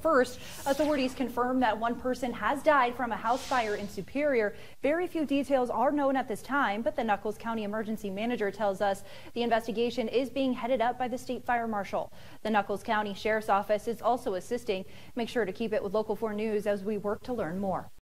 First, authorities confirm that one person has died from a house fire in Superior. Very few details are known at this time, but the Nuckolls County Emergency Manager tells us the investigation is being headed up by the State Fire Marshal. The Nuckolls County Sheriff's Office is also assisting. Make sure to keep it with Local 4 News as we work to learn more.